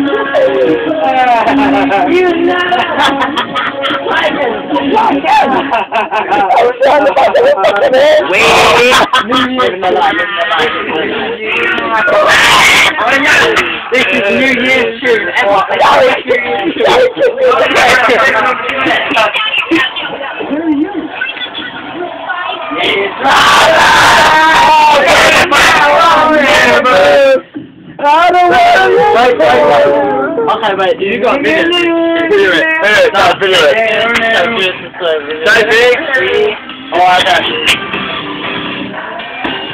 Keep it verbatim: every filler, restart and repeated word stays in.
You know. Wait. This is New Year's tune. Wait, wait, wait. Okay, wait, you got video. Video it. No, video it. No, big. Oh, okay.